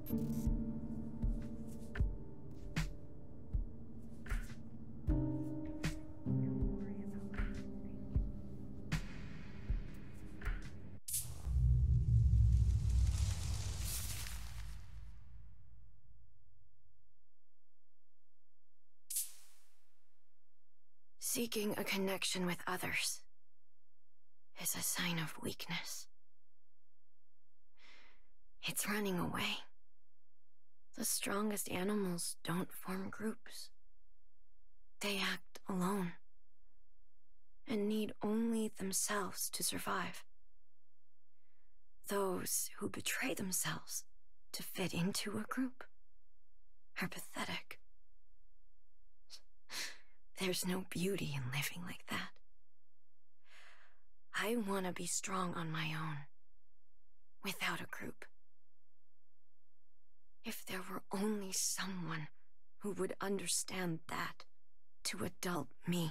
Seeking a connection with others is a sign of weakness. It's running away. The strongest animals don't form groups. They act alone and need only themselves to survive. Those who betray themselves to fit into a group are pathetic. There's no beauty in living like that. I want to be strong on my own, without a group. If there were only someone who would understand that to adult me.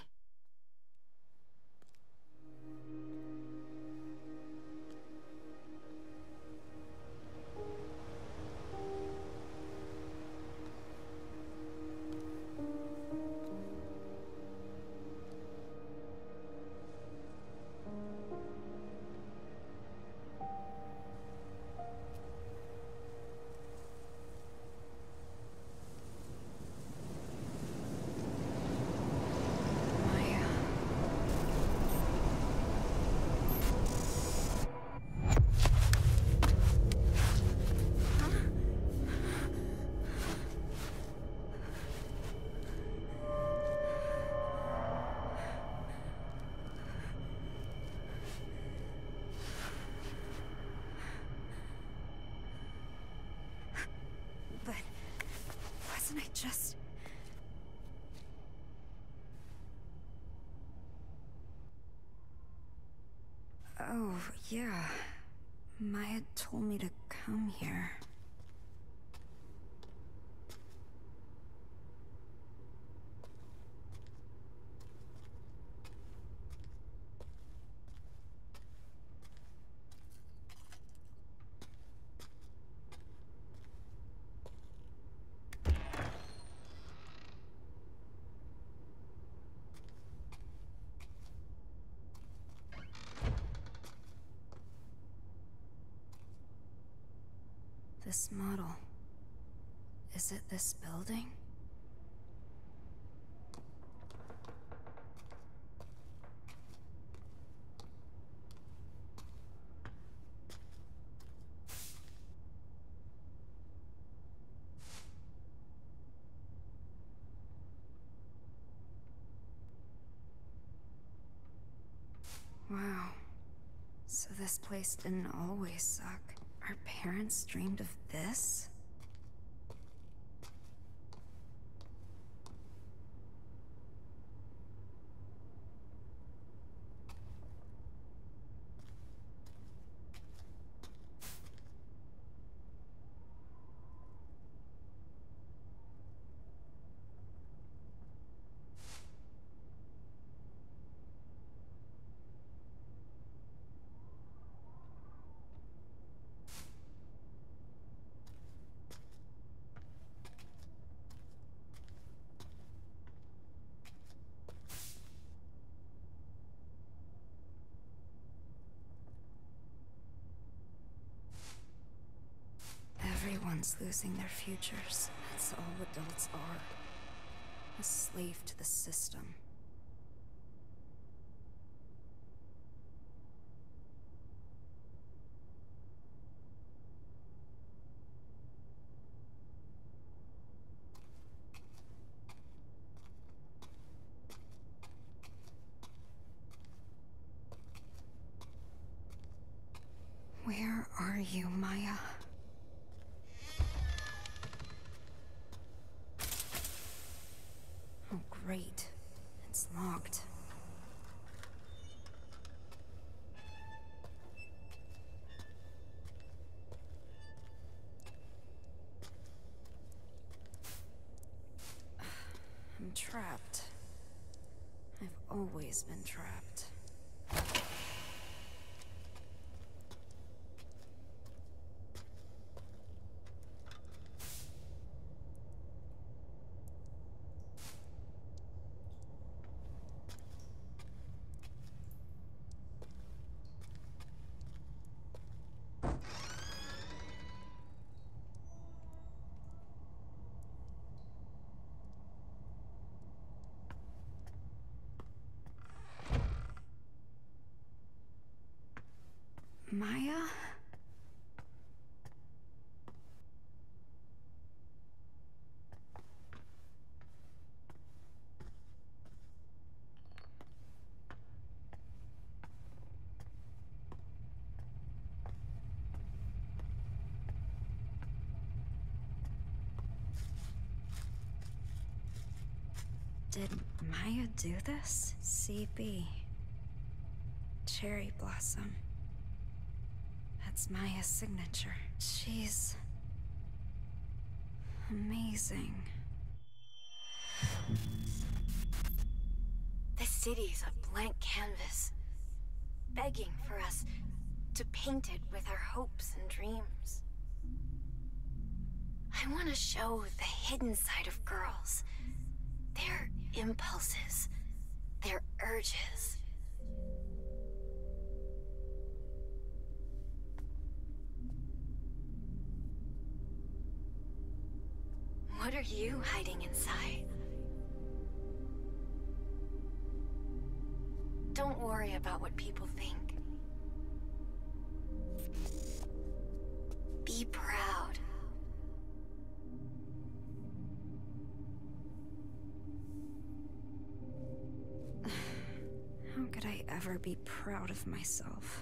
But wasn't I just... Oh, yeah. Maya told me to come here. This model... is it this building? Wow. So this place didn't always suck. Our parents dreamed of this? Everyone's losing their futures. That's all adults are. A slave to the system. Where are you, Maya? Oh, great. It's locked. I'm trapped. I've always been trapped. Maya? Did Maya do this? CB. Cherry Blossom. That's Maya's signature. She's... amazing. The city's a blank canvas, begging for us to paint it with our hopes and dreams. I want to show the hidden side of girls, their impulses, their urges. What are you hiding inside? Don't worry about what people think. Be proud. How could I ever be proud of myself?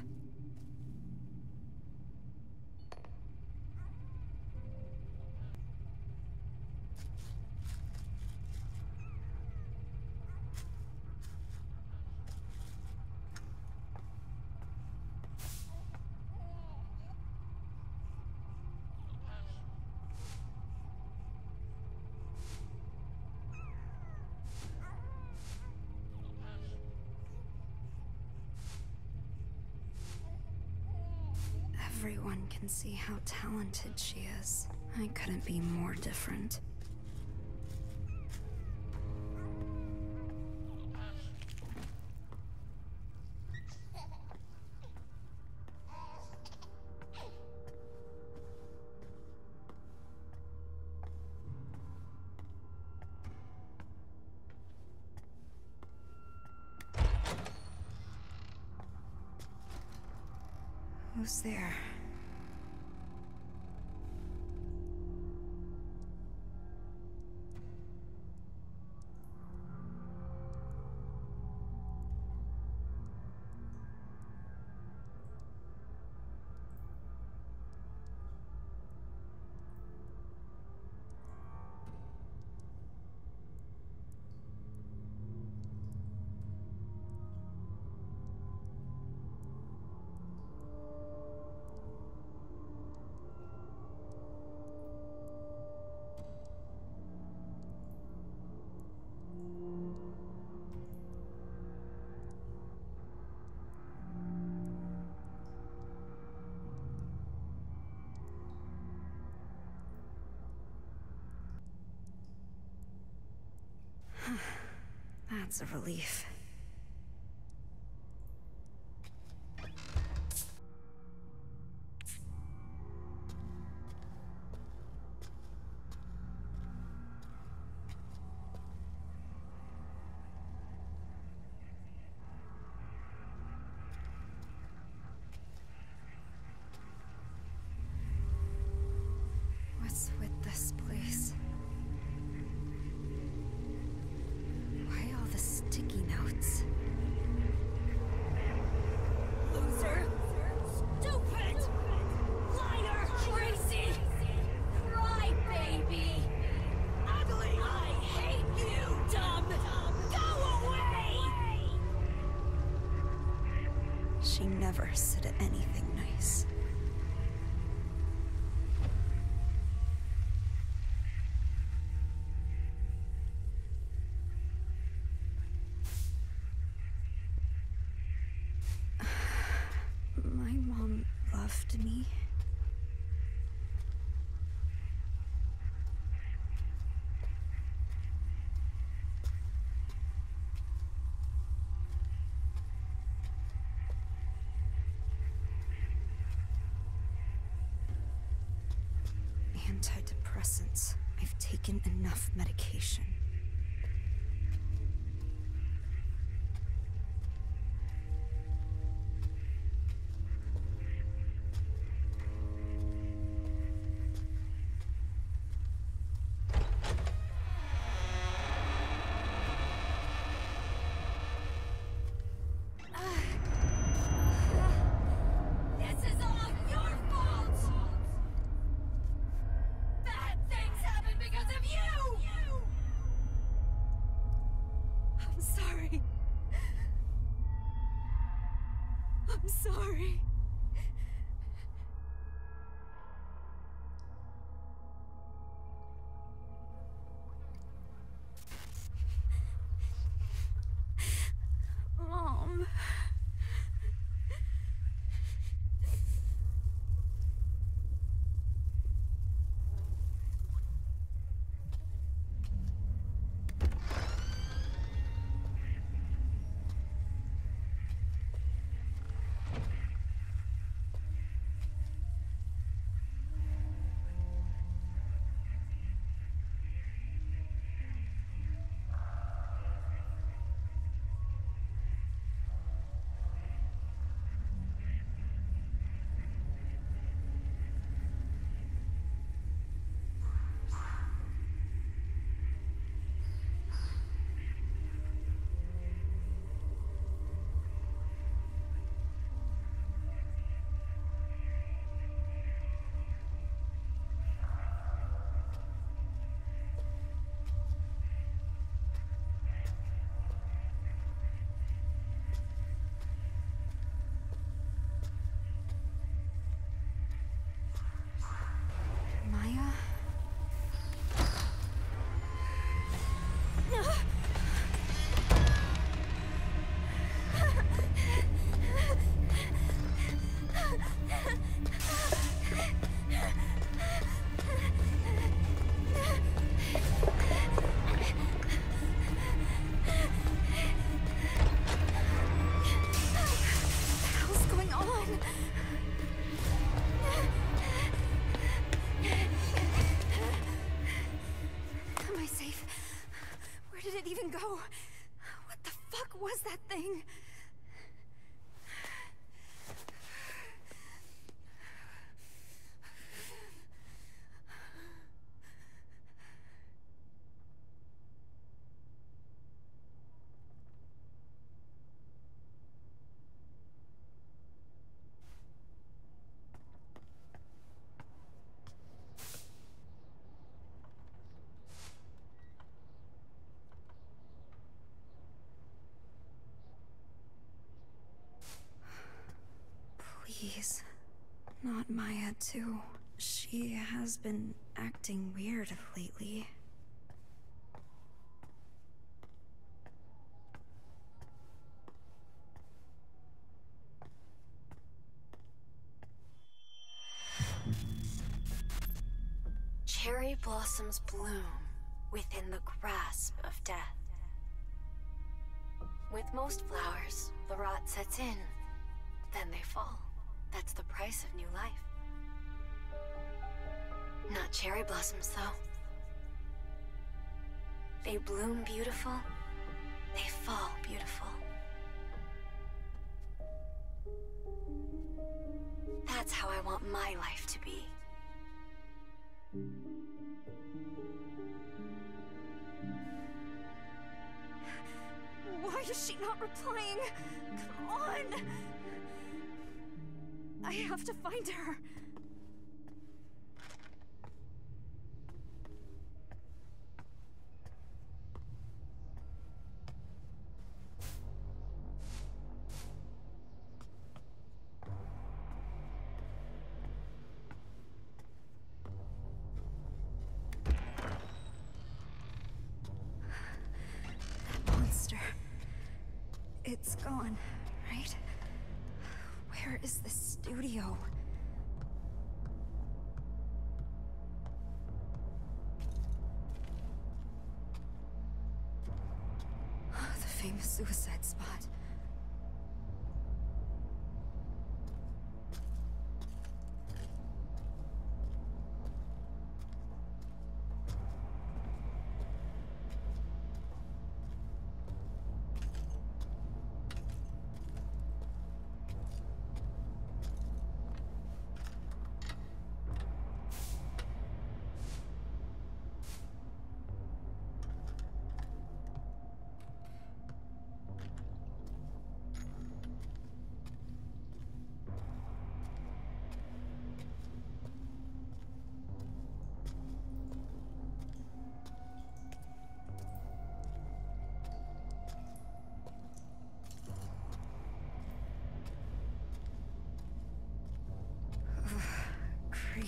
Everyone can see how talented she is. I couldn't be more different. Who's there? That's a relief. What's with this place? Why all the sticky notes? Loser! Stupid! Liar! Crazy! Crybaby! Ugly! I hate you, dumb! Go away! She never said anything nice. My mom loved me. Antidepressants. I've taken enough medication. sorry. Mom. Maya? What's going on? Am I safe? Where did it even go? What the fuck was that thing? Please. Not Maya, too. She has been acting weird lately. Cherry blossoms bloom within the grasp of death. With most flowers, the rot sets in, then they fall. That's the price of new life. Not cherry blossoms, though. They bloom beautiful, they fall beautiful. That's how I want my life to be. Why is she not replying? Come on! I have to find her. That monster. It's gone, right? Where is the studio? The famous suicide spot.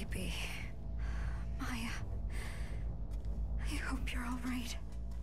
creepy. Maya, I hope you're all right.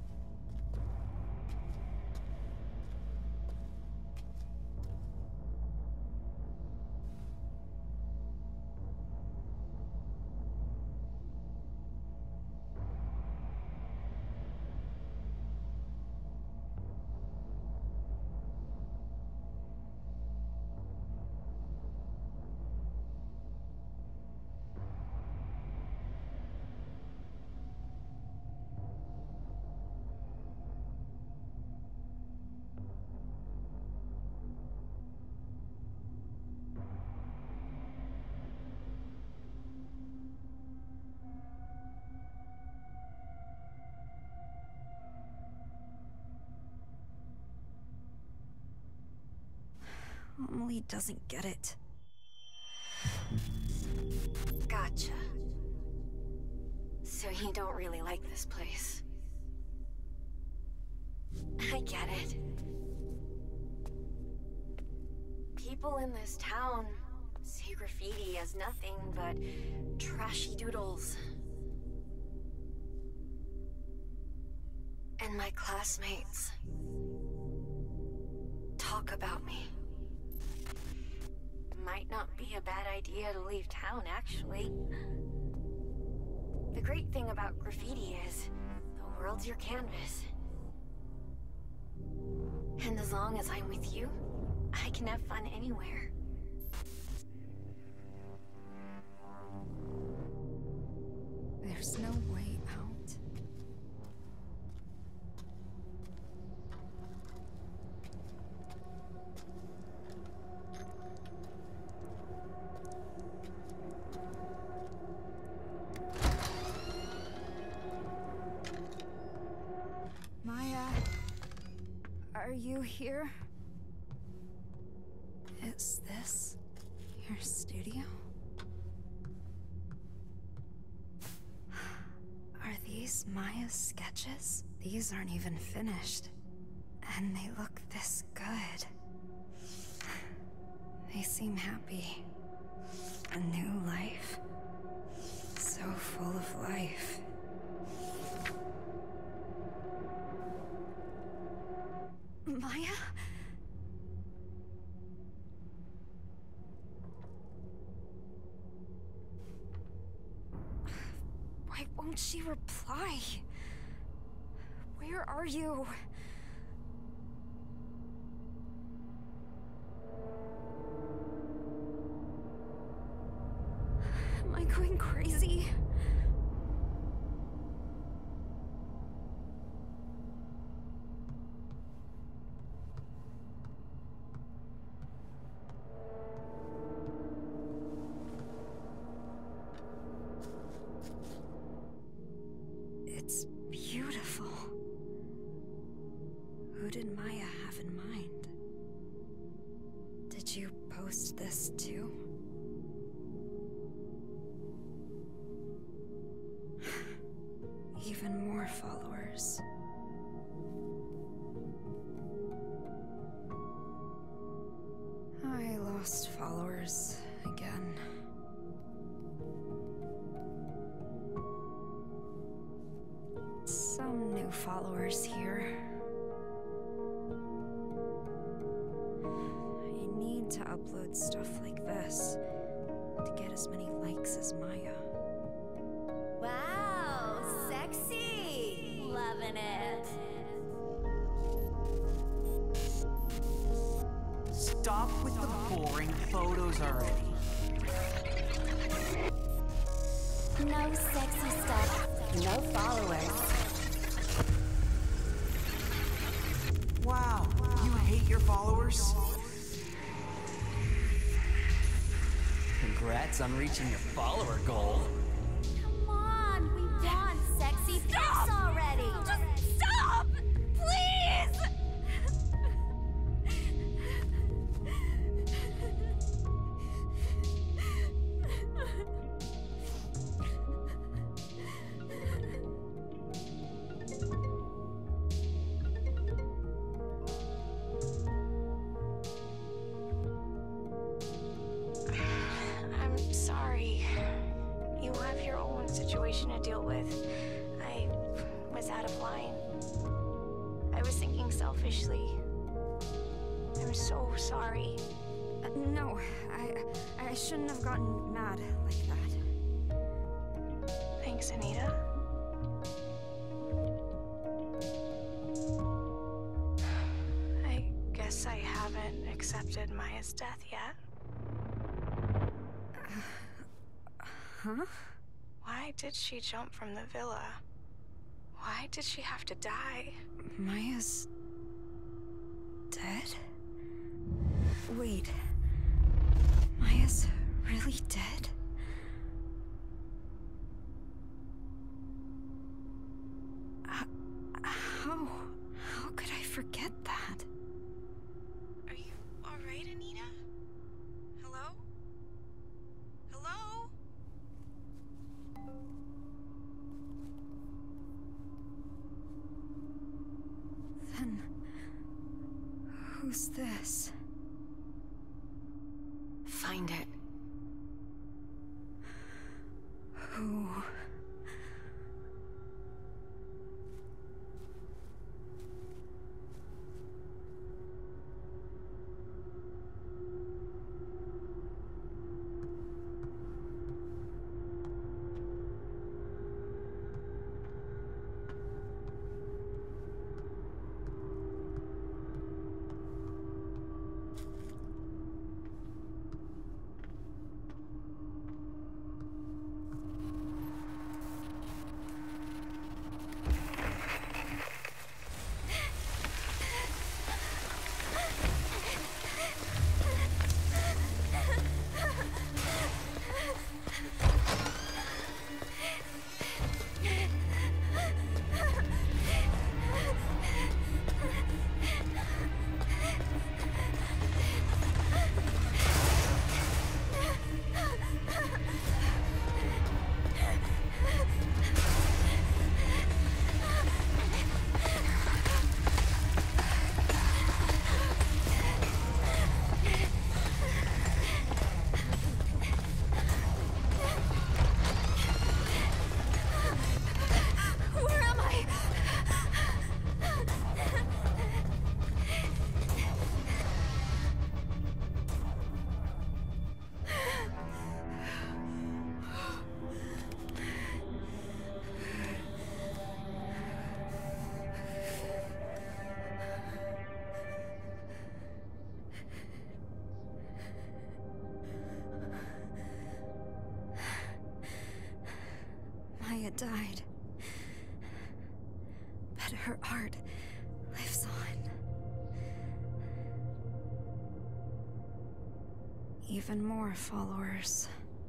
Emily doesn't get it. Gotcha. So you don't really like this place. I get it. People in this town see graffiti as nothing but trashy doodles. And my classmates talk about me. Might not be a bad idea to leave town, actually. The great thing about graffiti is the world's your canvas. And as long as I'm with you, I can have fun anywhere. There's no way out. Maya, are you here? Is this your studio? Are these Maya's sketches? These aren't even finished. And they look this good. They seem happy. A new life. So full of life. Maya? Why won't she reply? Where are you? Am I going crazy? It's beautiful. Who did Maya have in mind? Did you post this too? Even more followers. I lost followers again. Some new followers here. I need to upload stuff like this to get as many likes as Maya. Wow, sexy! Loving it. Stop with the boring photos already. No sexy stuff, no followers. Wow, you hate your followers? Congrats on reaching your follower goal. Come on, we want sexy pics already. Just stop! Please! I'm sorry. situation to deal with. I was out of line. I was thinking selfishly. I'm so sorry. No, I shouldn't have gotten mad like that. Thanks, Anita. I guess I haven't accepted Maya's death yet. Huh? Why did she jump from the villa? Why did she have to die? Maya's... dead? Wait... Maya's really dead? How could I forget that? Are you alright, Anita? Hello? Hello? Then... who's this? Find it. Who... Maya died. But her art lives on. Even more followers.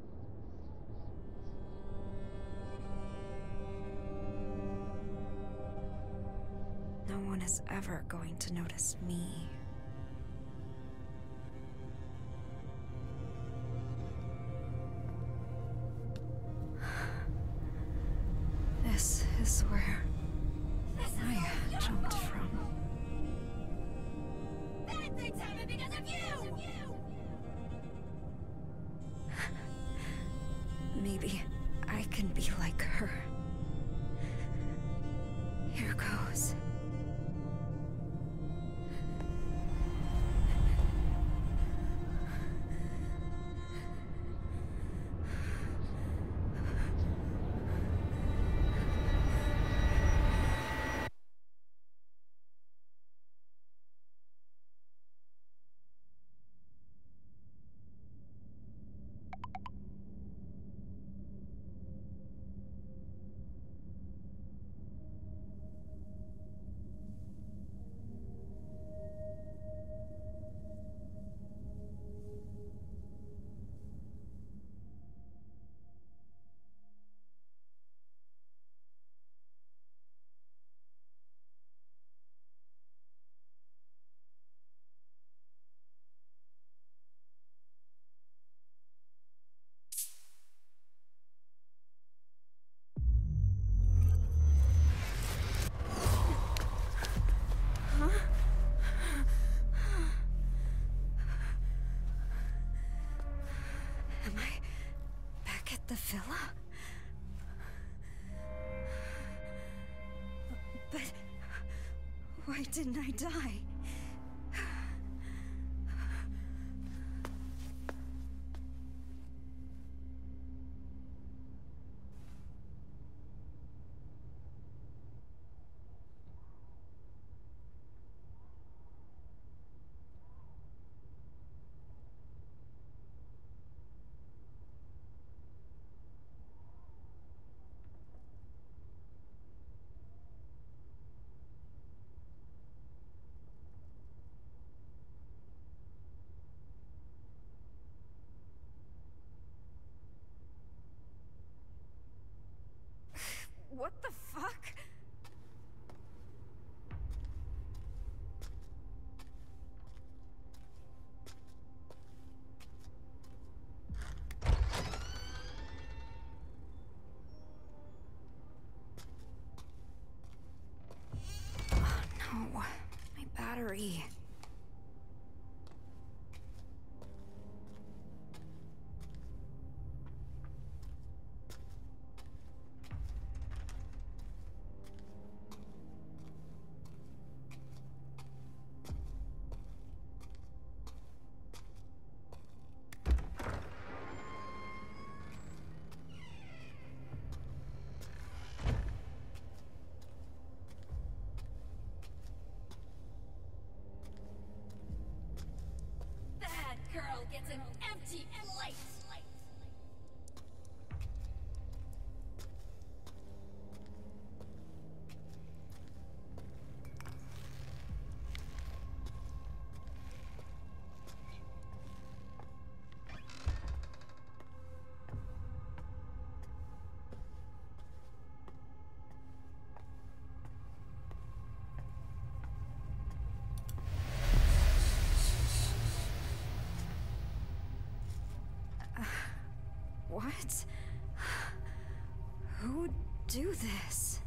No one is ever going to notice me. This is where Maya jumped from. Bad things happen because of you! Maybe I can be like her. Here goes. Am I back at the villa? But why didn't I die? What the fuck? Oh no, my battery. That girl gets an empty plate. What? Who'd do this?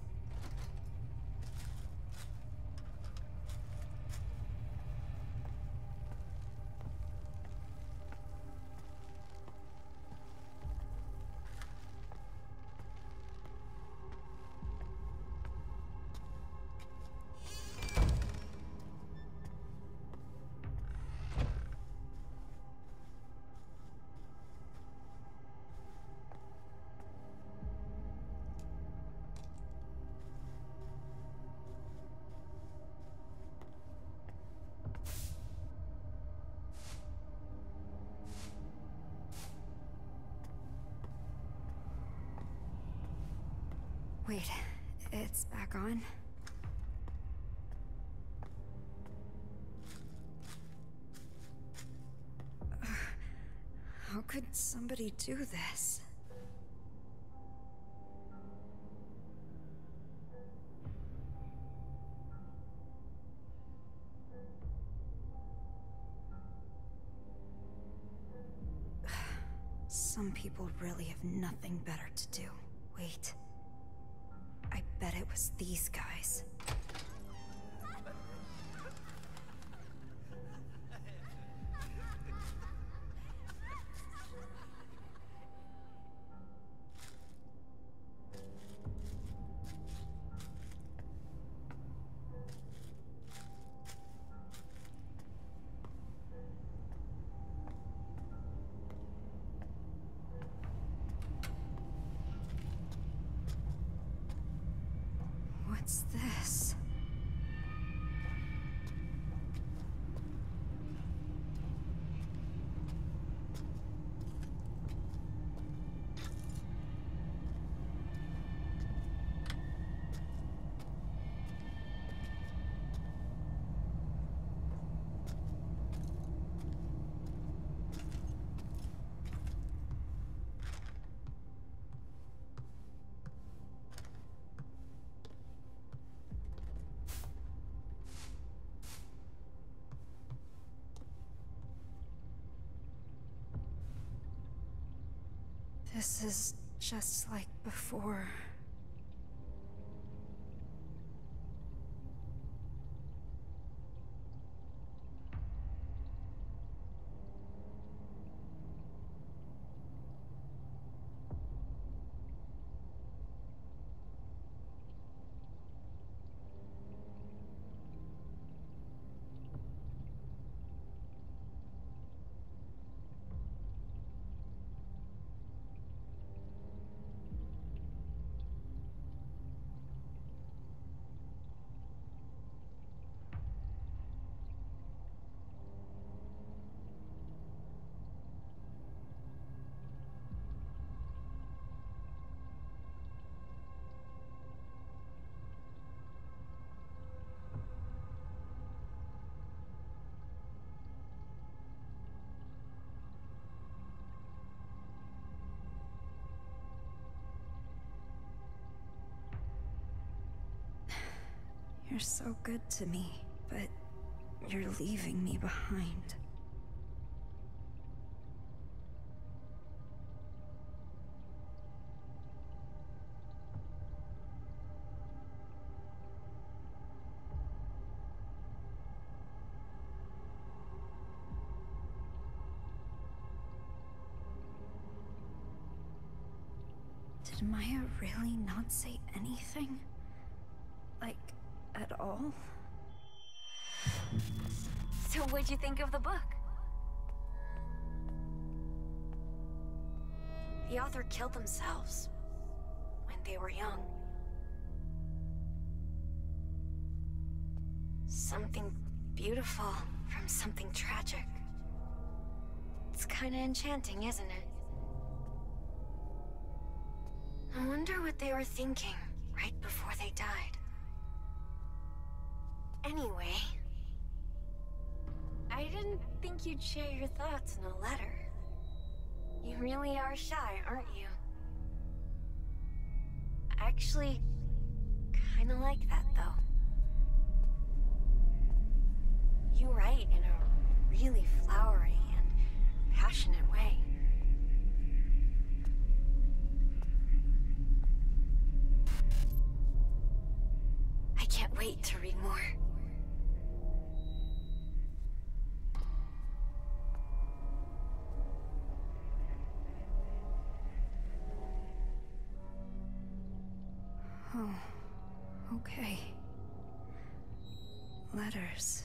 Wait, it's back on? How could somebody do this? Some people really have nothing better to do. Wait. I bet it was these guys. What's this? This is just like before. You're so good to me, but you're leaving me behind. Did Maya really not say anything? Like, at all? So what'd you think of the book? The author killed themselves when they were young. Something beautiful from something tragic. It's kinda enchanting, isn't it? I wonder what they were thinking right before they died. Anyway, I didn't think you'd share your thoughts in a letter. You really are shy, aren't you? I actually kinda like that, though. You write in a really flowery and passionate way. I can't wait to read more. Oh, okay. Letters.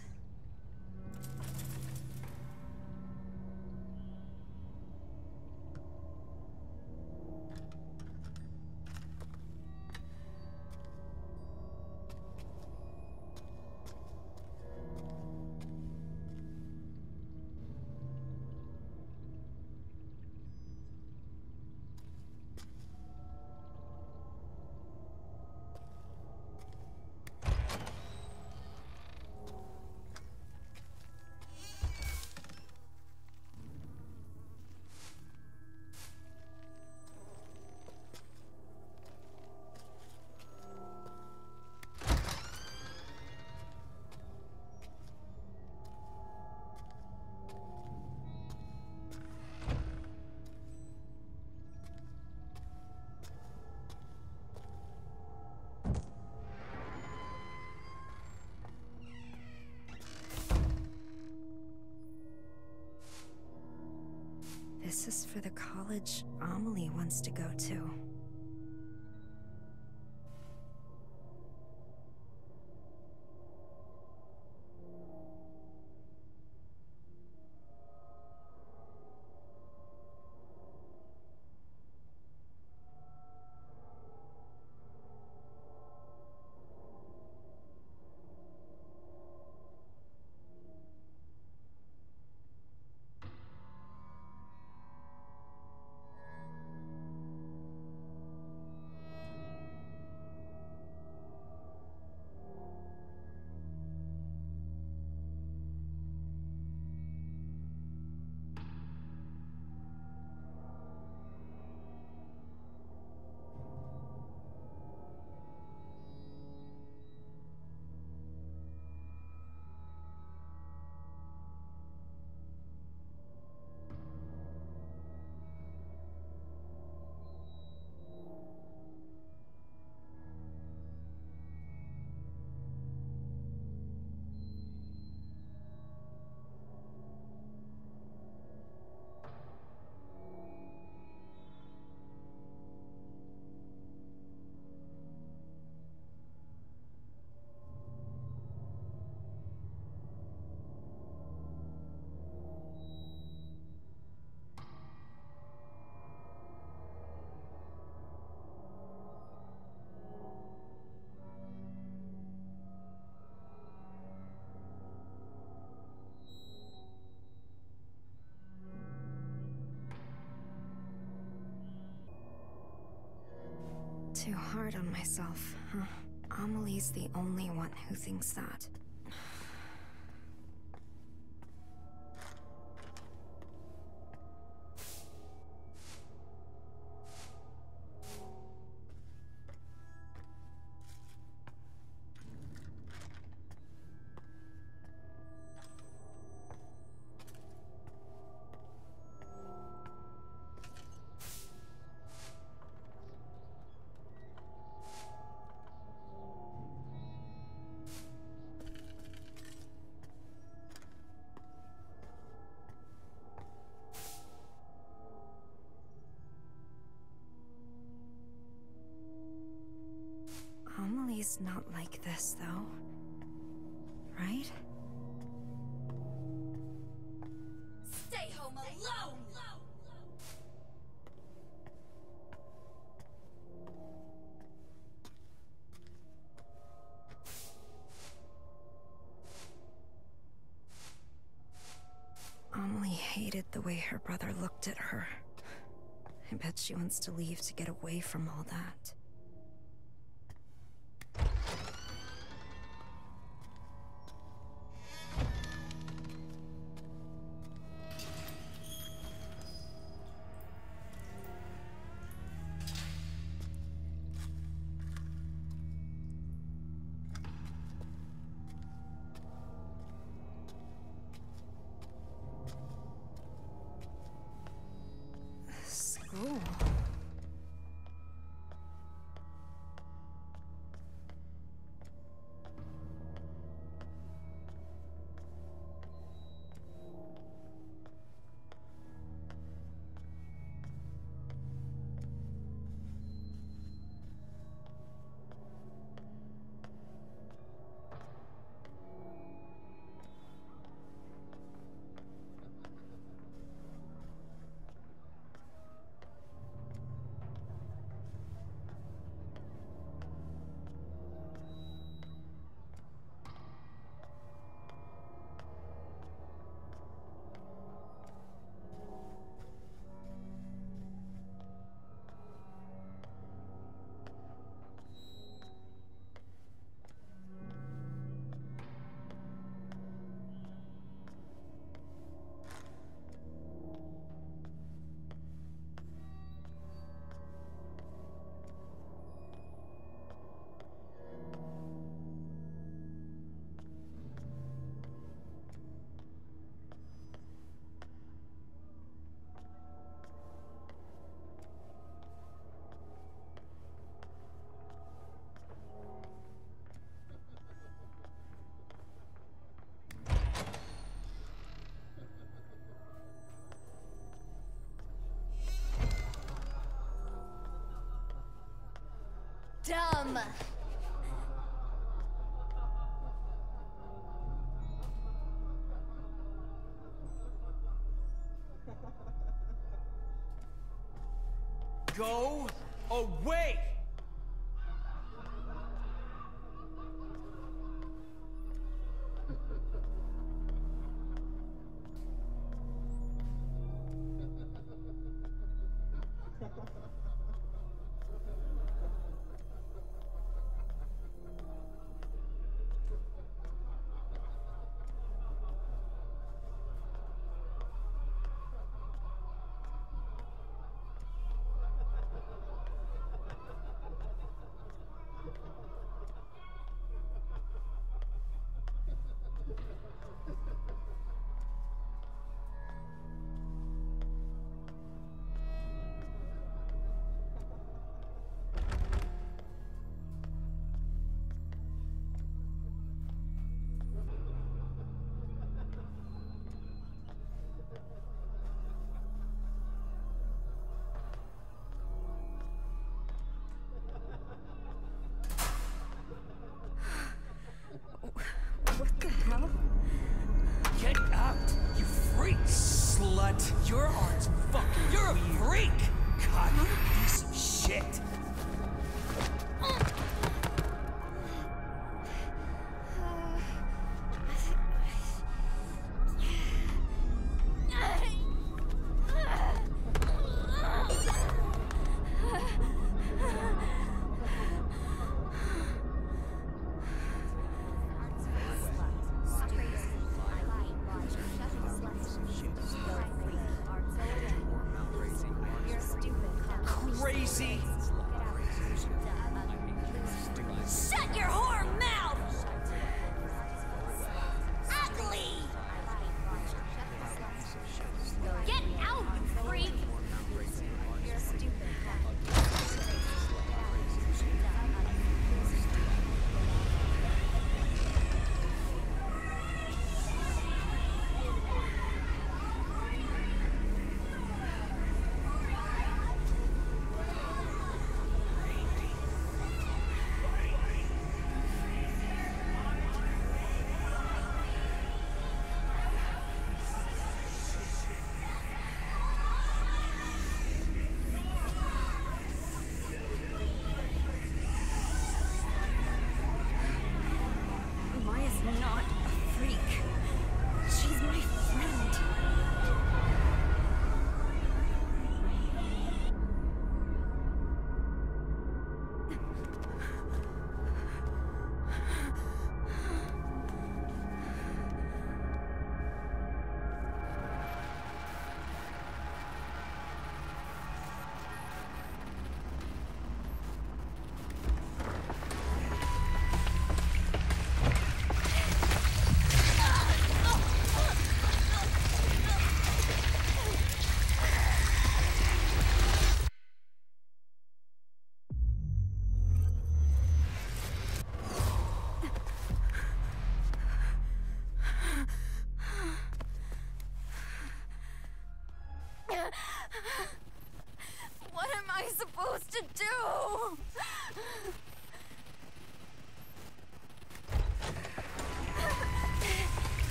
This is for the college Amelie wants to go to. Too hard on myself, huh? Amelie's the only one who thinks that. Amelie's not like this, though. Right? Stay home alone! Amelie hated the way her brother looked at her. I bet she wants to leave to get away from all that. School. Dumb! Go away!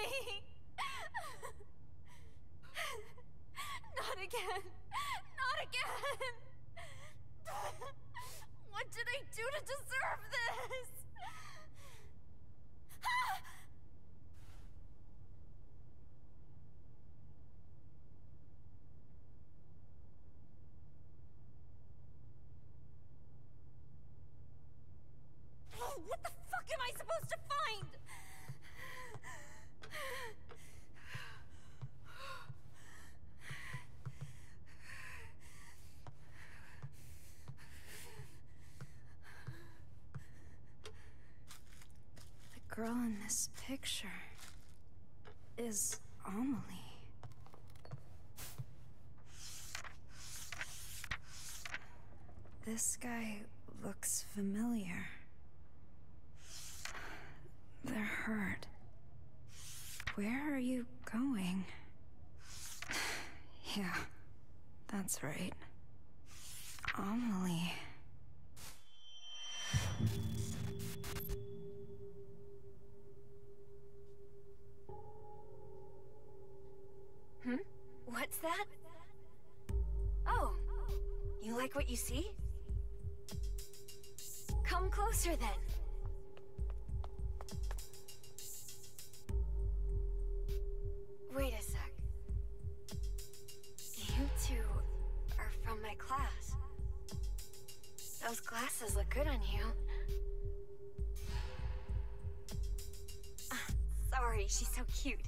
me! Not again! Not again! What did I do to deserve this? What the fuck am I supposed to find? The girl in this picture is Amelie. This guy looks familiar. They're hurt. Where are you going? Yeah, that's right. Amelie. What's that? Oh, you like what you see? Come closer then. Wait a sec. You two are from my class. Those glasses look good on you. Sorry, she's so cute.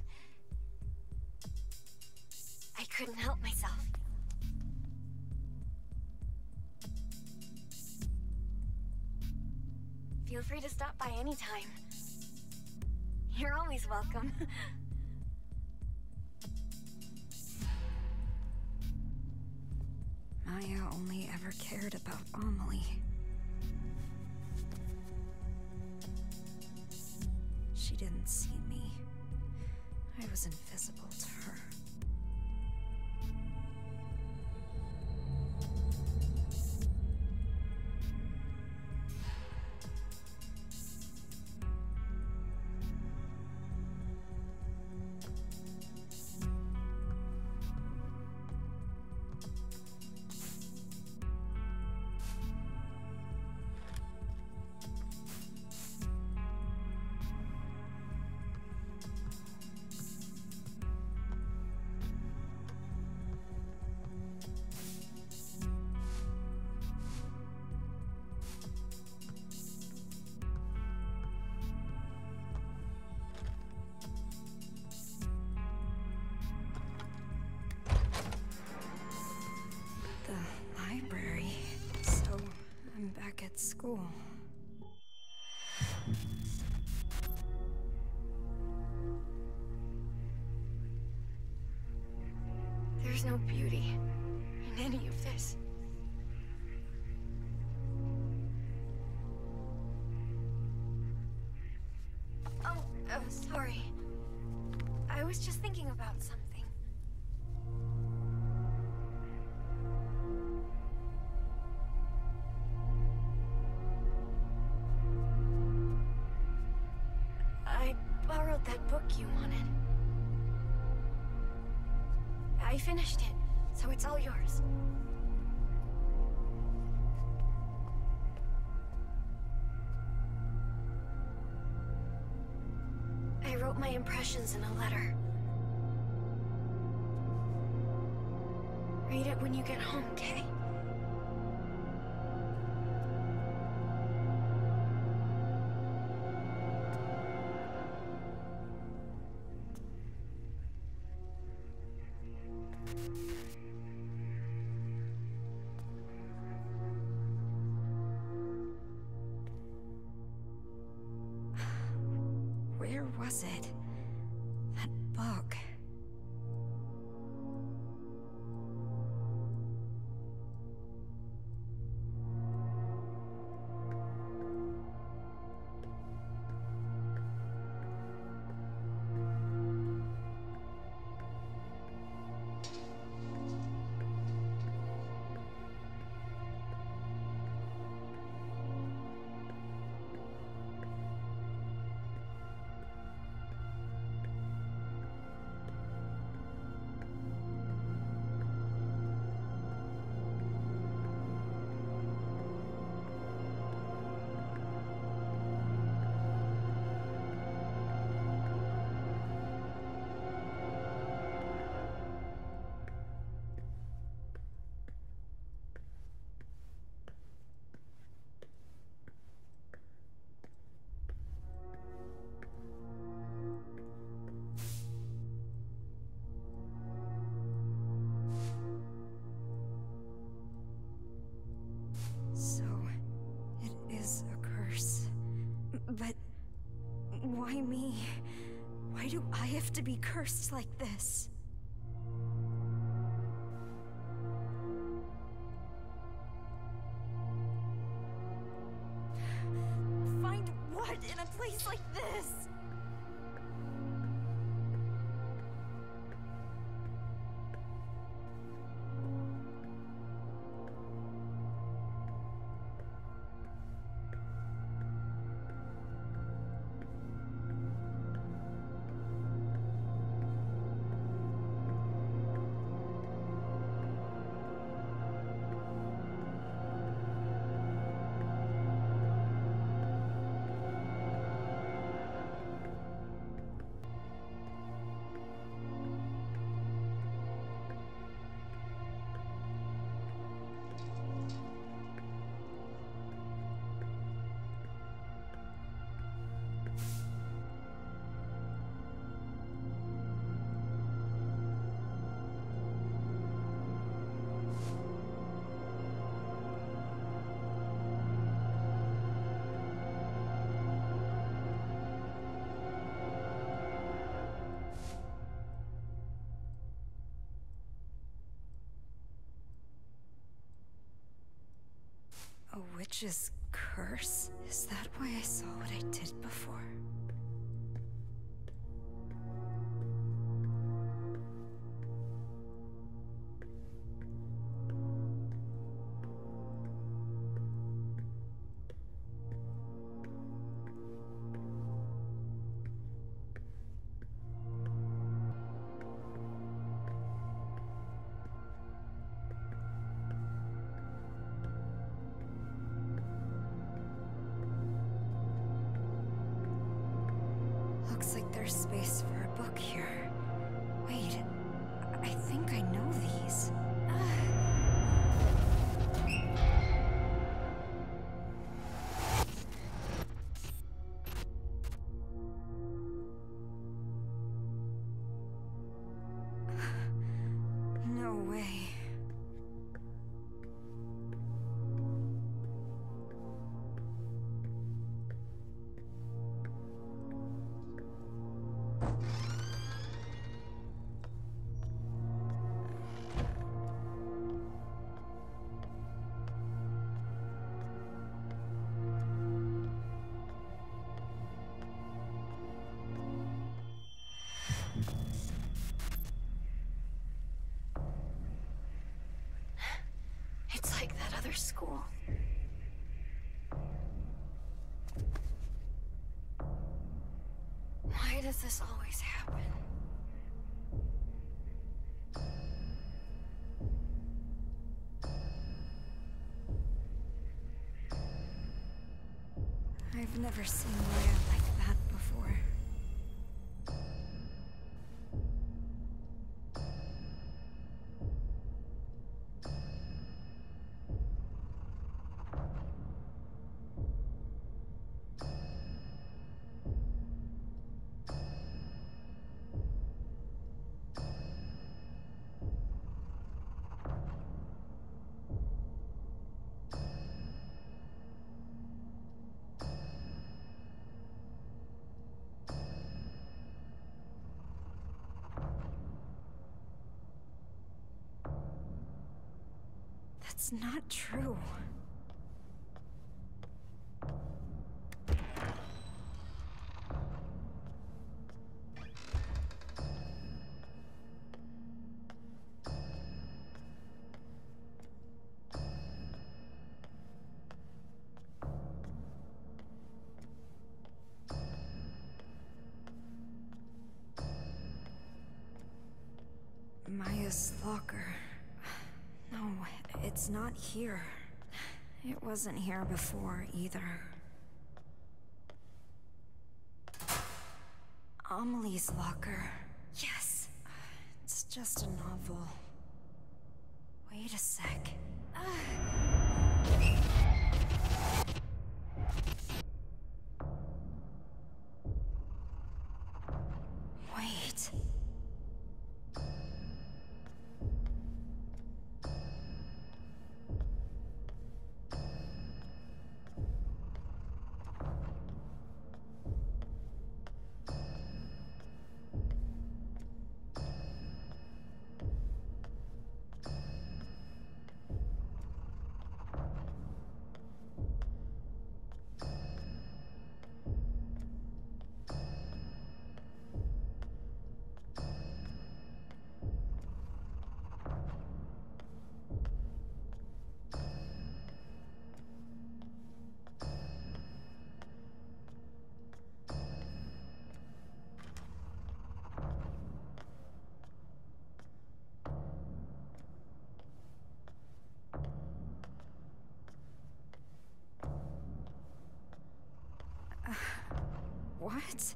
I couldn't help myself. Feel free to stop by anytime. You're always welcome. Maya only ever cared about Amelie. She didn't see me. I was invisible to her. Back at school. There's no beauty in any of this. Oh, sorry. I was just thinking about something. That book you wanted. I finished it, so it's all yours. I wrote my impressions in a letter. Read it when you get home, okay? Where was it? That book. have to be cursed like this? Find what in a place like this? A witch's curse? Is that why I saw what I did before? Looks like there's space for a book here. Wait, I think I know these. No way. It's like that other school. Why does this always happen? I've never seen Leia like that before. That's not true. Maya's locker. No, it's not here. It wasn't here before, either. Amelie's locker. Yes. It's just a novel. Wait a sec. Wait. What?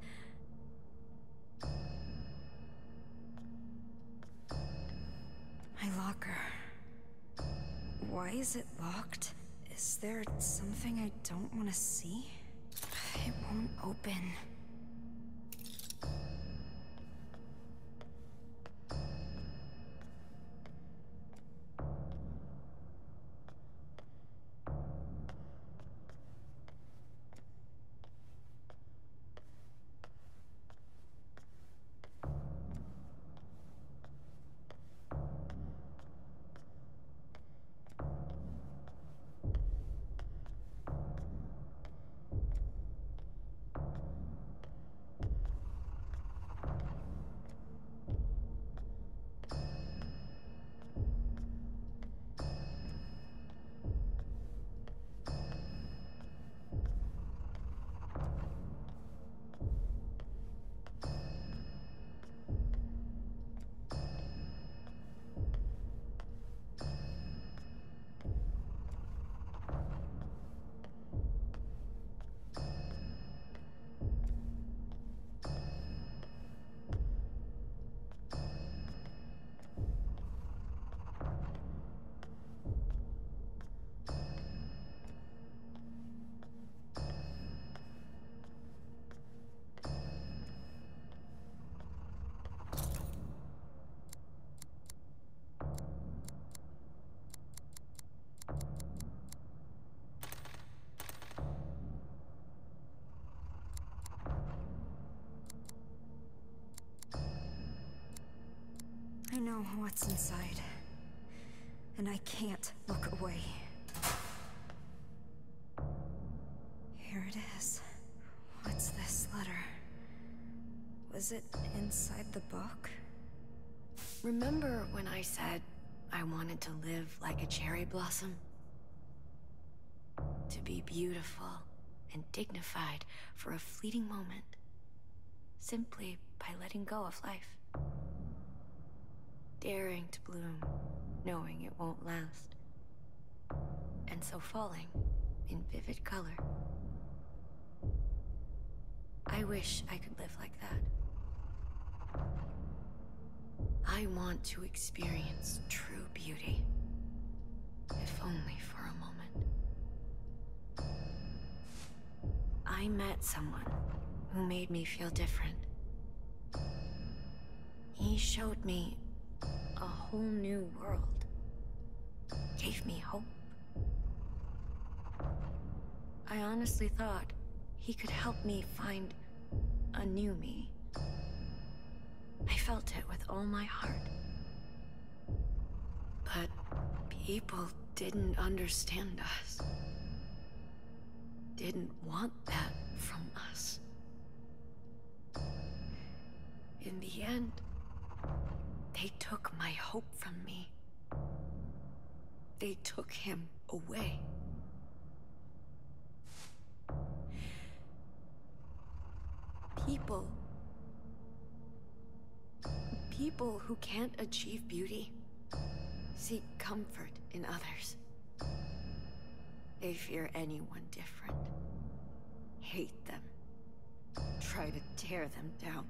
My locker. Why is it locked? Is there something I don't want to see? It won't open. I know what's inside, and I can't look away. Here it is. What's this letter? Was it inside the book? Remember when I said I wanted to live like a cherry blossom? To be beautiful and dignified for a fleeting moment, simply by letting go of life. Daring to bloom, knowing it won't last. And so falling in vivid color. I wish I could live like that. I want to experience true beauty, if only for a moment. I met someone who made me feel different. He showed me a whole new world. Gave me hope. I honestly thought he could help me find a new me. I felt it with all my heart. But people didn't understand us. Didn't want that from us. In the end, they took my hope from me. They took him away. People who can't achieve beauty seek comfort in others. They fear anyone different, hate them, try to tear them down.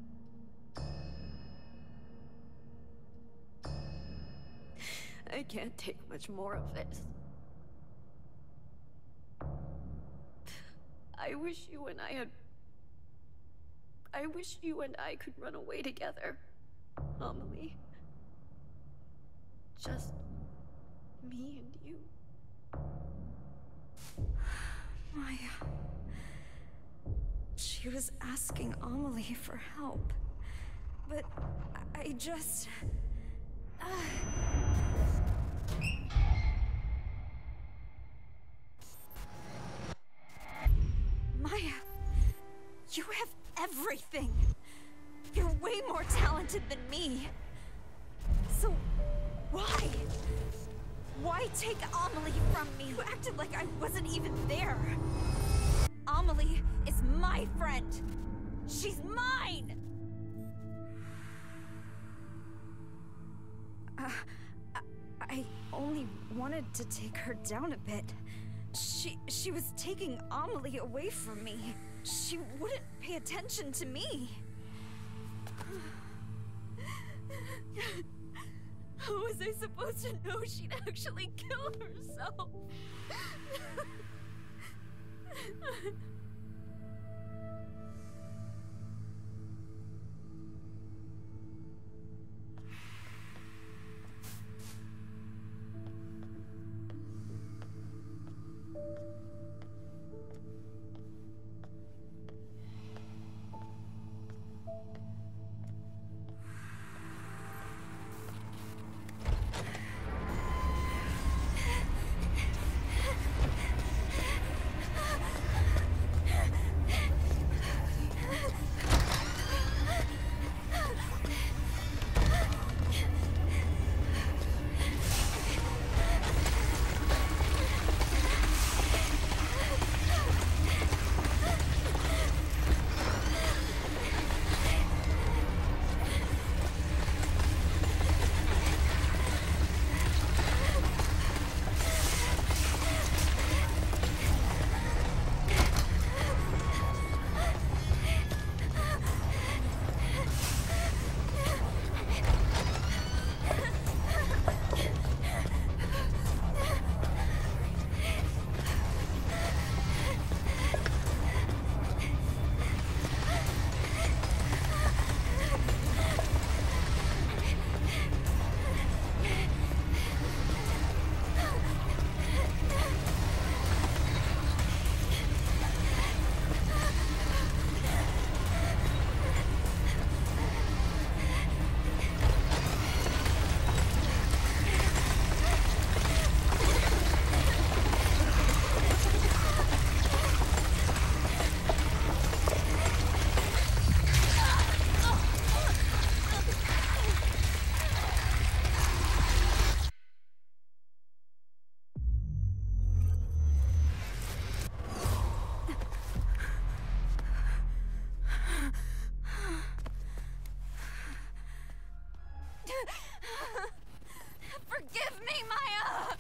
I can't take much more of this. I wish you and I could run away together, Amelie. Just me and you. Maya. She was asking Amelie for help. But I just... Maya, you have everything. You're way more talented than me. So, why? Why take Amelie from me? You acted like I wasn't even there. Amelie is my friend. She's mine! I only wanted to take her down a bit. She was taking Amelie away from me. she wouldn't pay attention to me. How was I supposed to know she'd actually kill herself? Forgive me, Maya!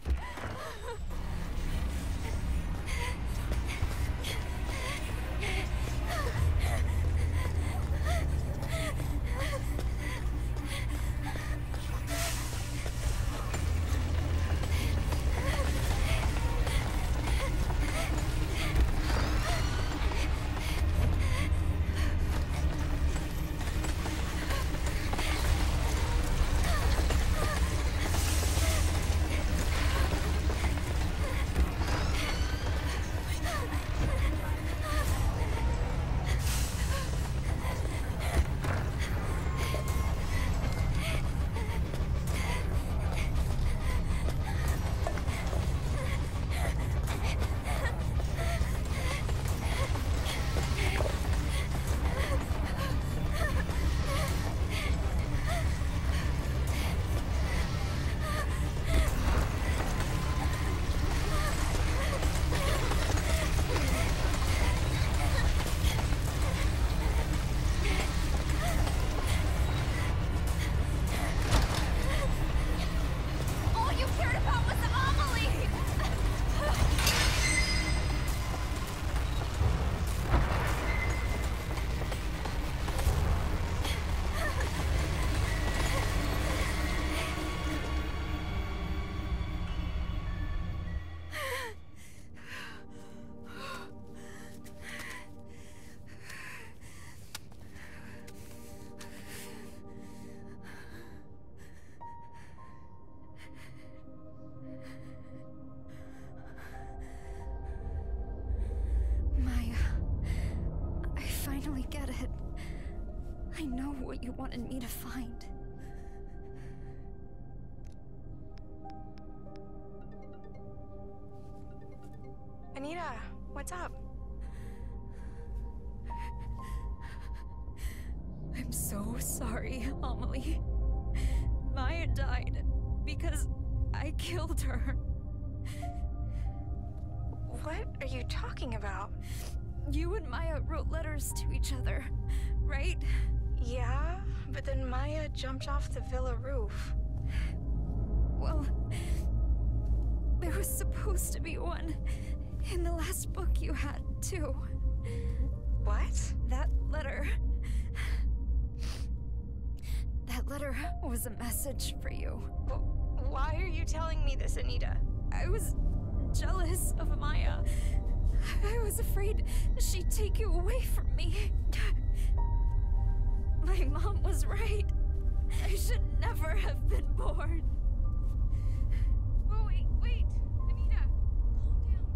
finally get it. I know what you wanted me to find. Anita, what's up? I'm so sorry, Amelie. Maya died because I killed her. What are you talking about? You and Maya wrote letters to each other, right? Yeah, but then Maya jumped off the villa roof. Well, there was supposed to be one in the last book you had, too. What? That letter... That letter was a message for you. Why are you telling me this, Anita? I was jealous of Maya. I was afraid she'd take you away from me. My mom was right. I should never have been born. Oh, wait. Anita, calm down.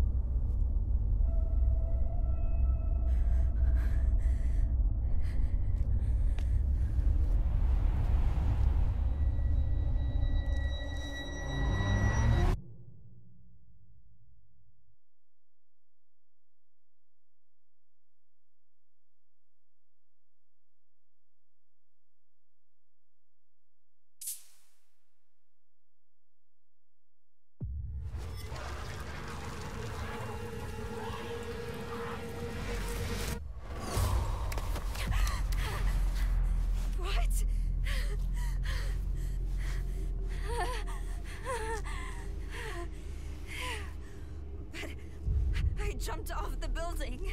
What? But I jumped off the building.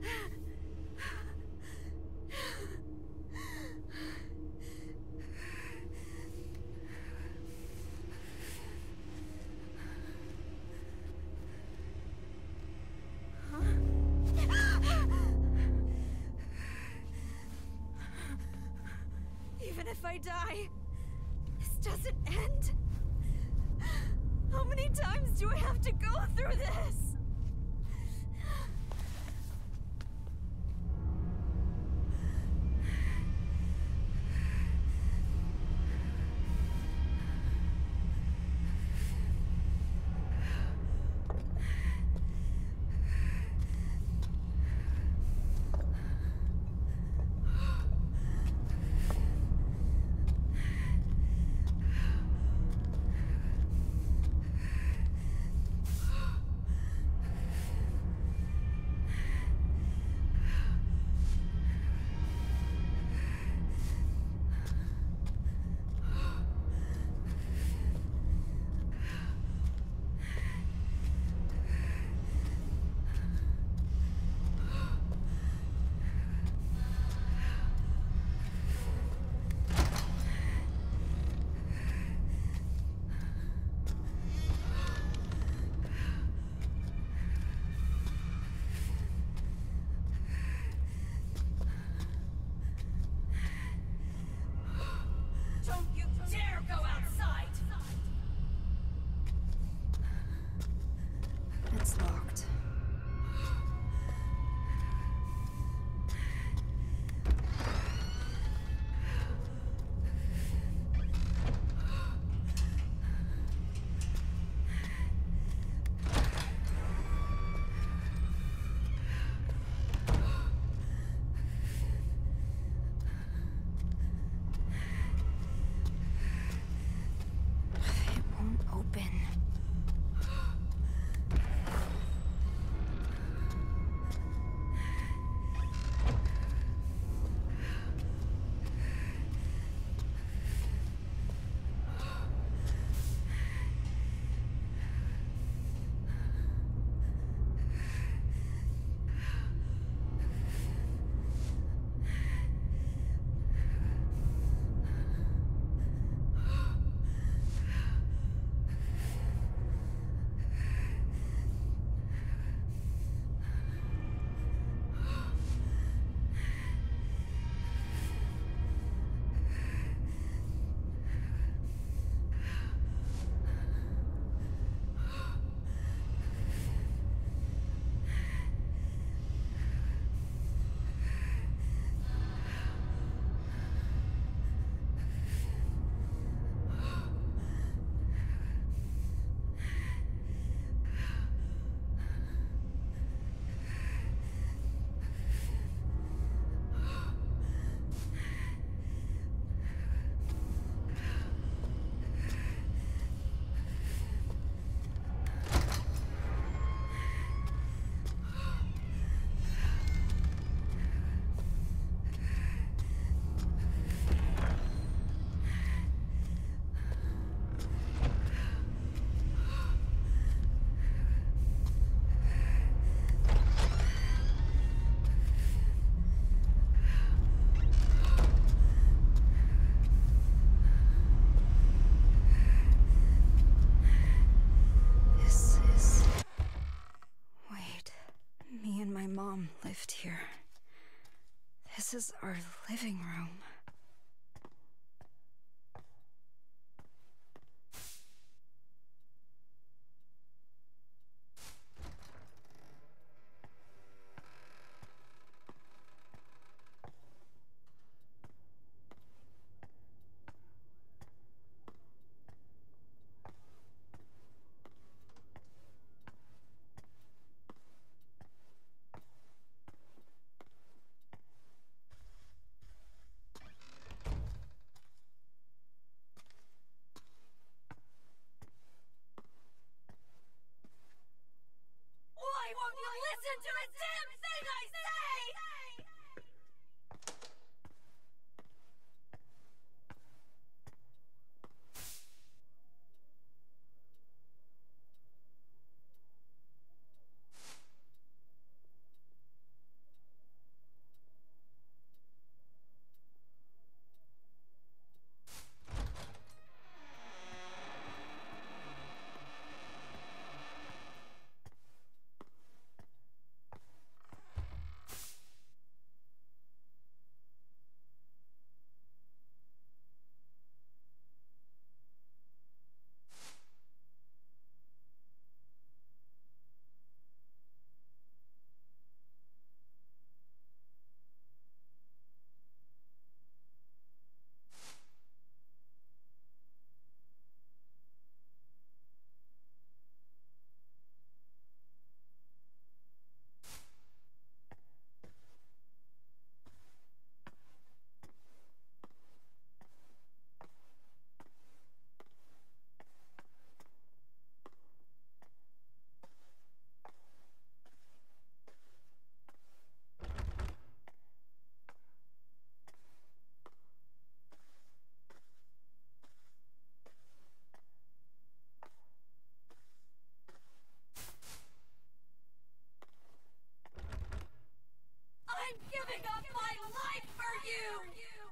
Even if I die, this doesn't end. How many times do I have to go through this? Don't you dare go outside! It's locked. It won't open. lived here. This is our living room. Why won't you listen to a damn thing I say? I'm giving up my life for you!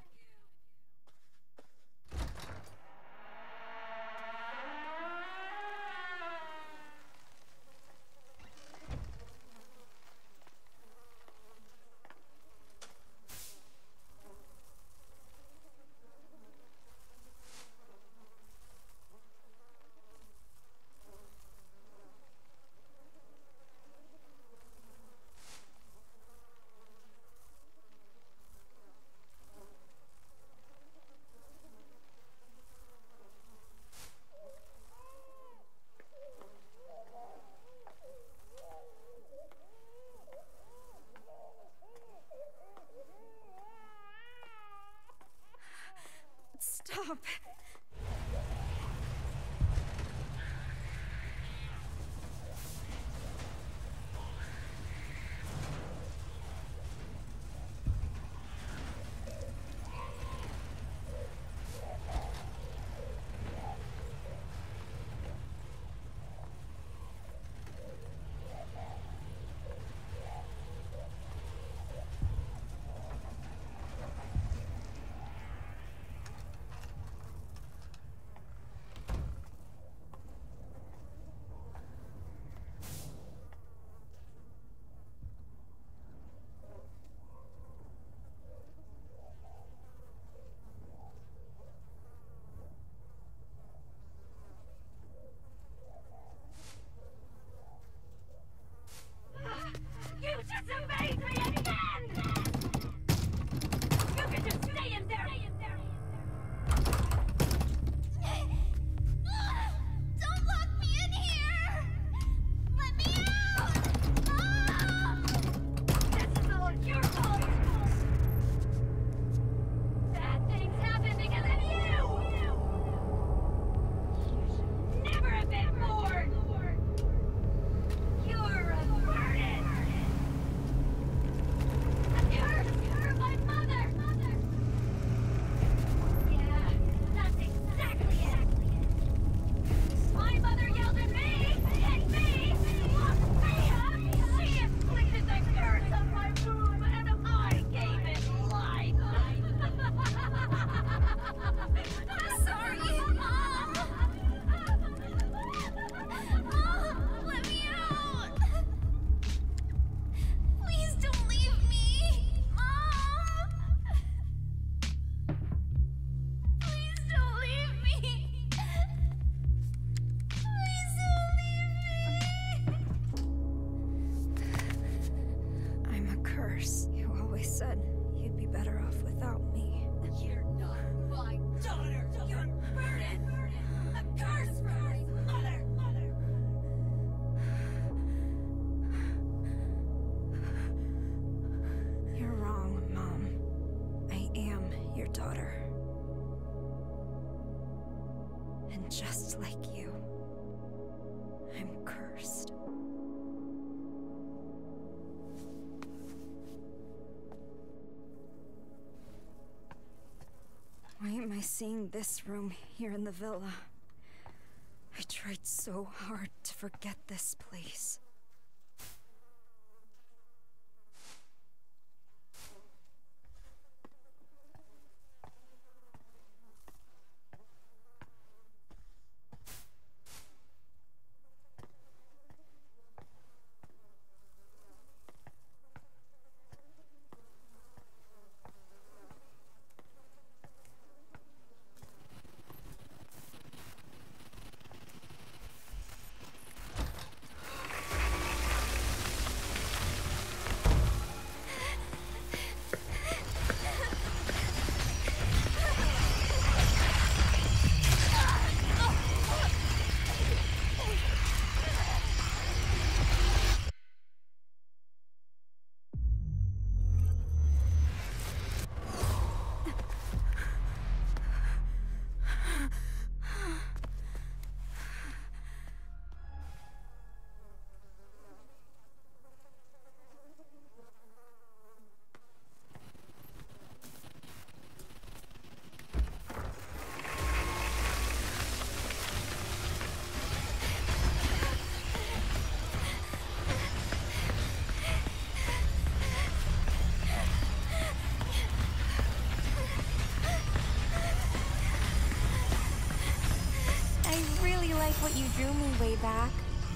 Stop. just like you. I'm cursed. Why am I seeing this room here in the villa? I tried so hard to forget this place. What you drew me way back.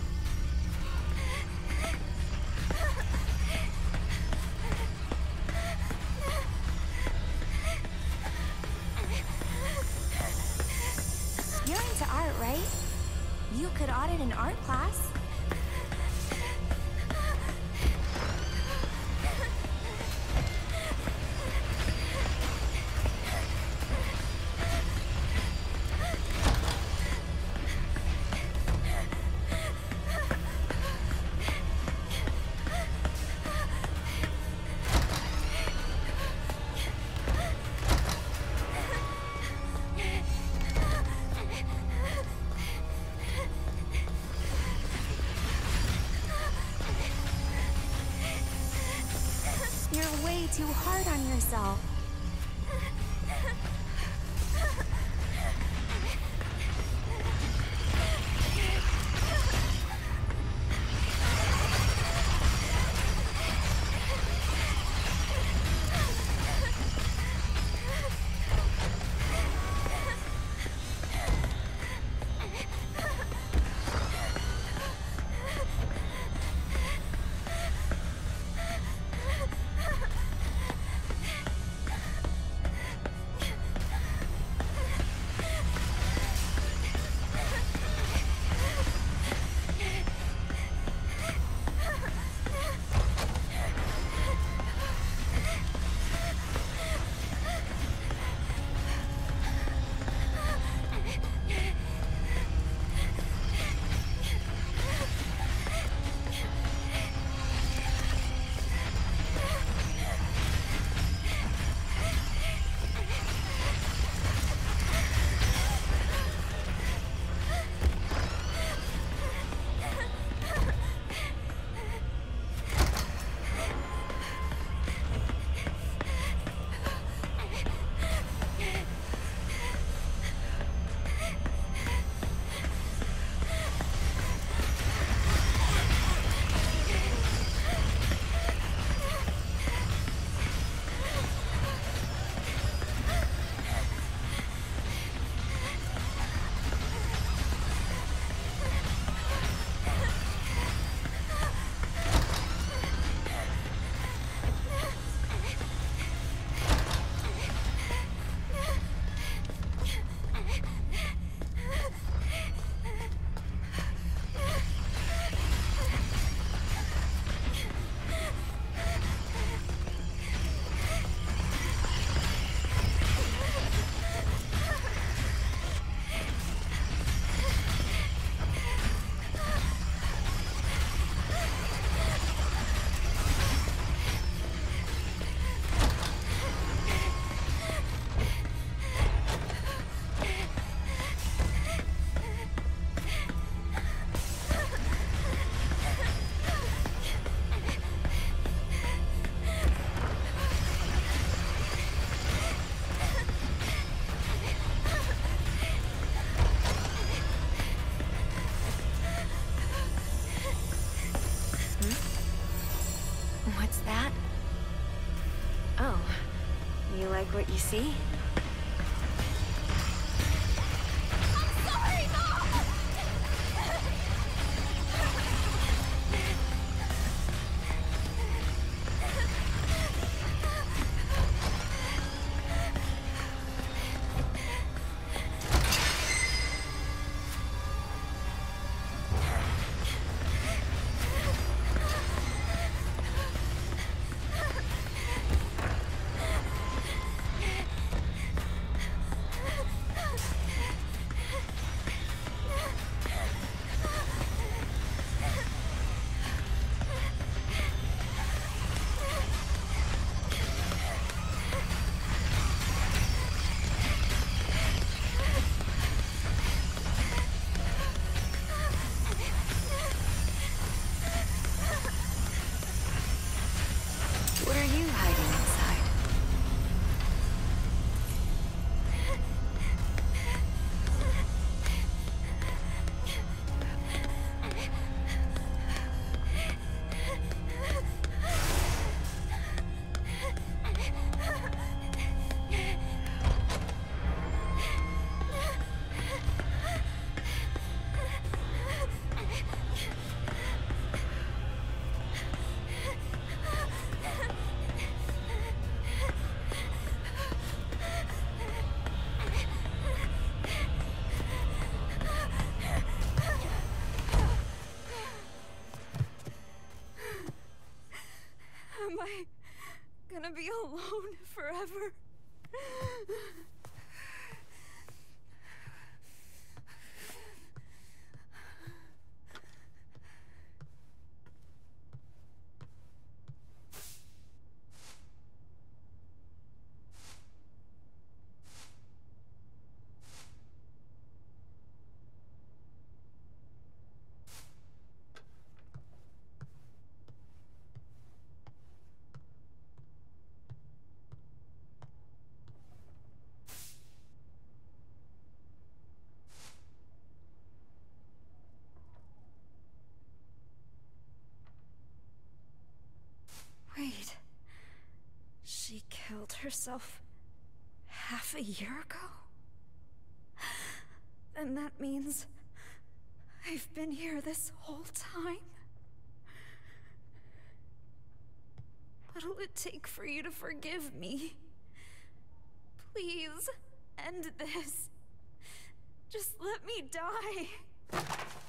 You're into art, right? You could audit an art class. You're way too hard on yourself. see? What are you hiding inside? Am I gonna be alone forever? Wait. She killed herself half a year ago? Then that means I've been here this whole time? What'll it take for you to forgive me? Please, end this. Just let me die.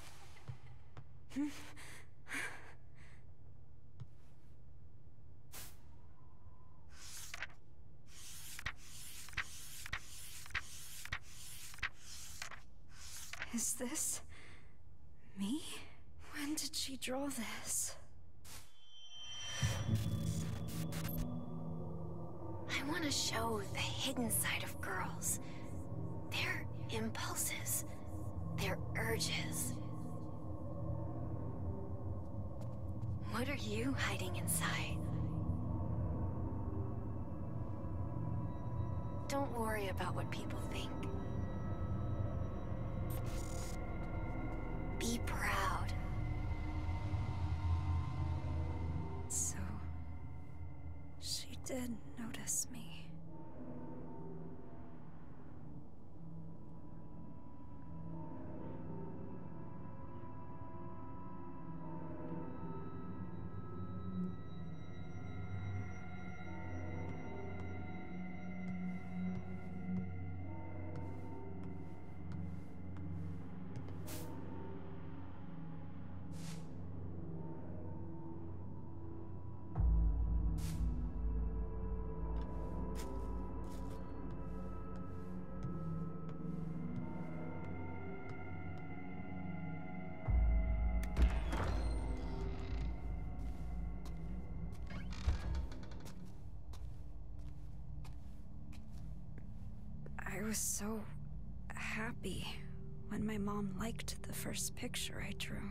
Is this me? When did she draw this? I want to show the hidden side of girls. Their impulses, their urges. What are you hiding inside? Don't worry about what people think. Be proud. So, she did notice me. I was so happy when my mom liked the first picture I drew.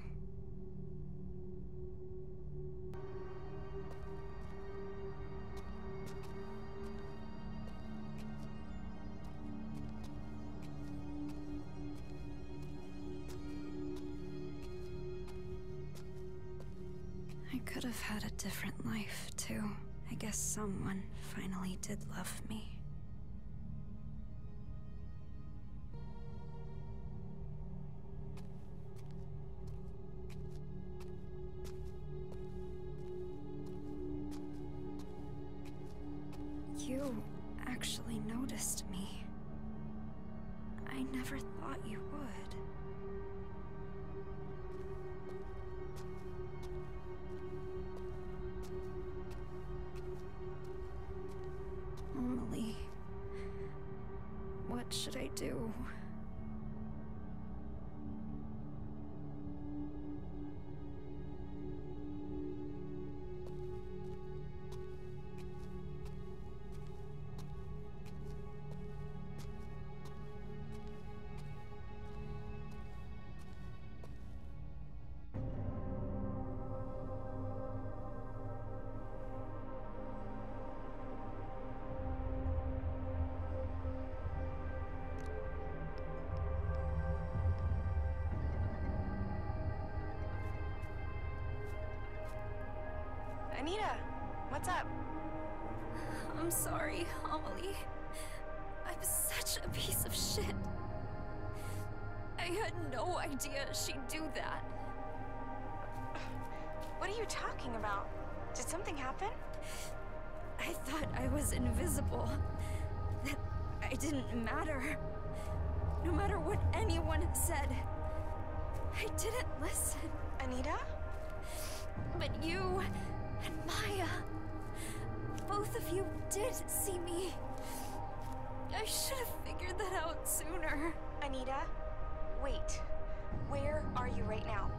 I could have had a different life, too. I guess someone finally did love me. I never thought you would. Emily, what should I do? Anita, what's up? I'm sorry, Amelie. I'm such a piece of shit. I had no idea she'd do that. What are you talking about? Did something happen? I thought I was invisible. That I didn't matter. No matter what anyone said. I didn't listen. Anita? But you and Maya, both of you did see me. I should have figured that out sooner. Anita, wait. Where are you right now?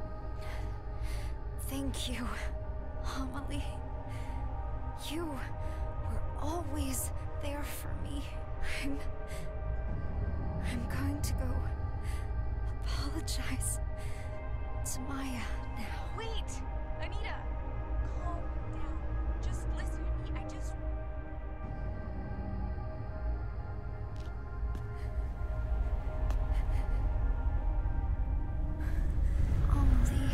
Thank you, Amelie. You were always there for me. I'm going to go apologize to Maya now. Wait! Anita! Calm down. Just listen to me. Amelie.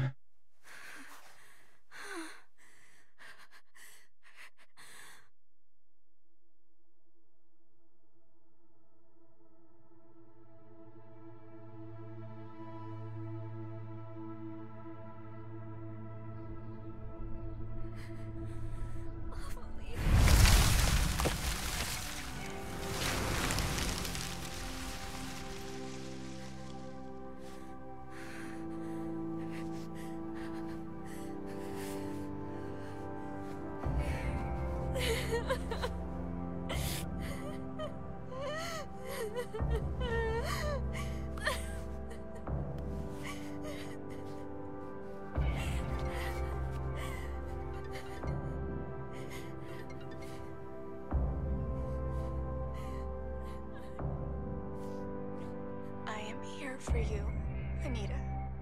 I am here for you, Anita.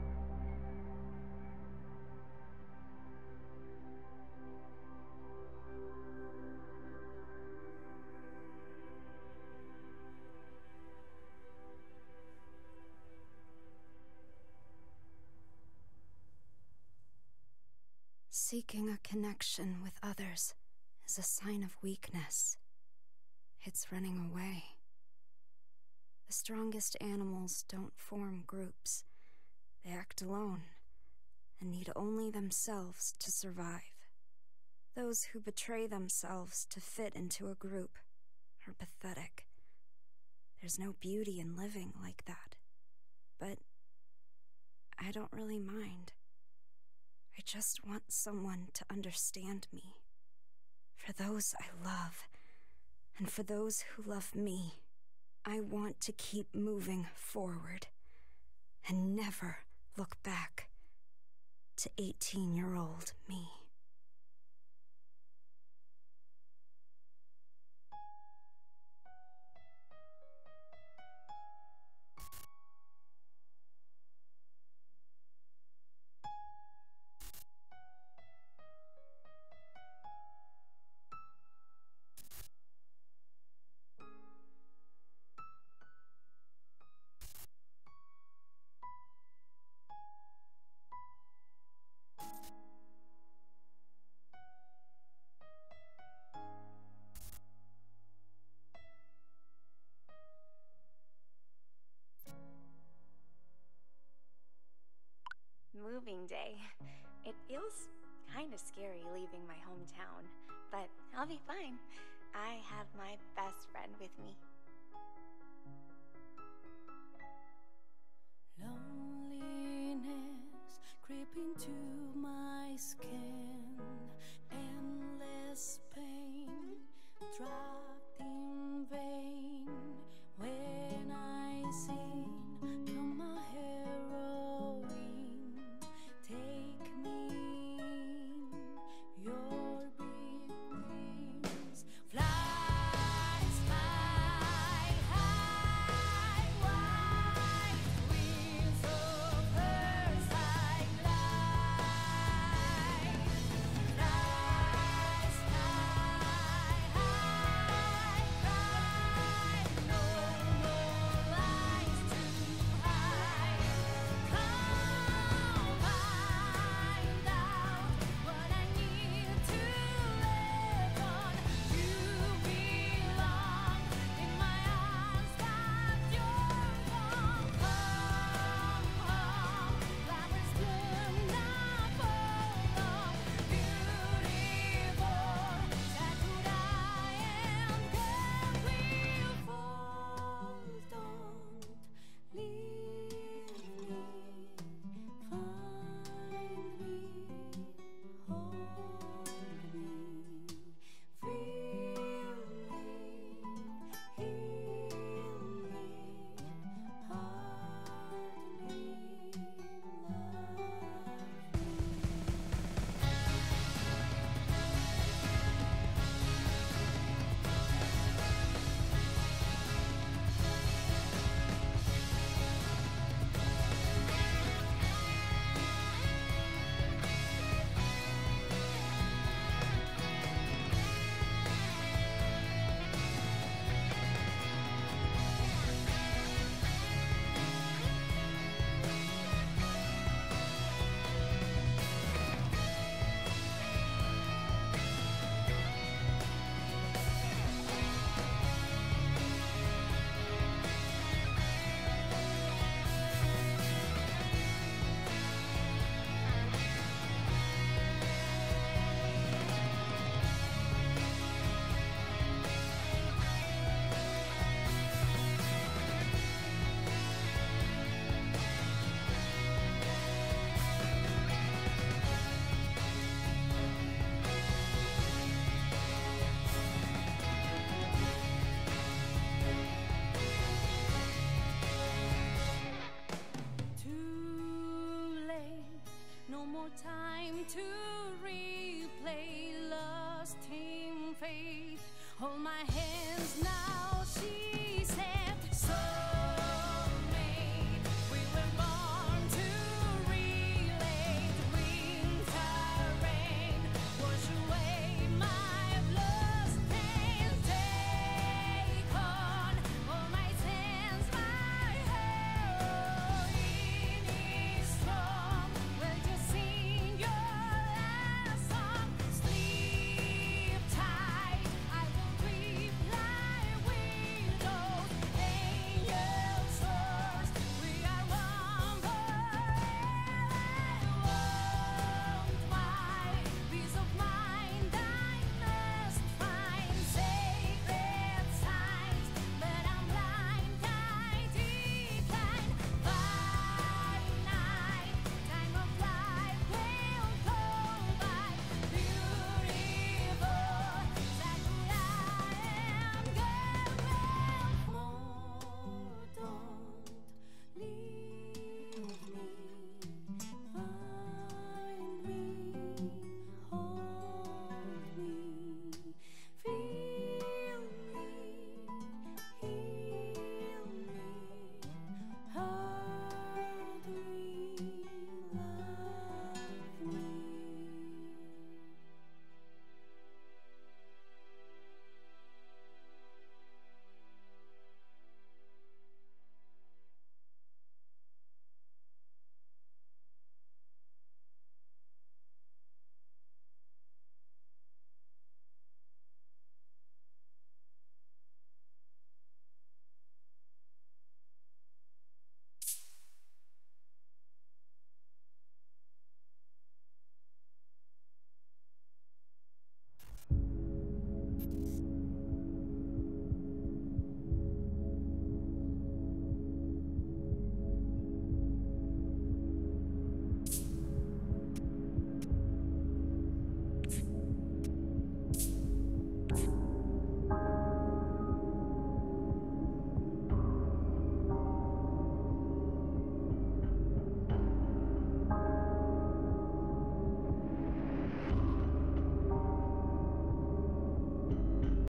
Seeking a connection with others is a sign of weakness. It's running away. The strongest animals don't form groups. They act alone and need only themselves to survive. Those who betray themselves to fit into a group are pathetic. There's no beauty in living like that. But I don't really mind. I just want someone to understand me. For those I love, and for those who love me, I want to keep moving forward and never look back to 18-year-old me. Moving day. It feels kind of scary leaving my hometown, but I'll be fine. I have my best friend with me.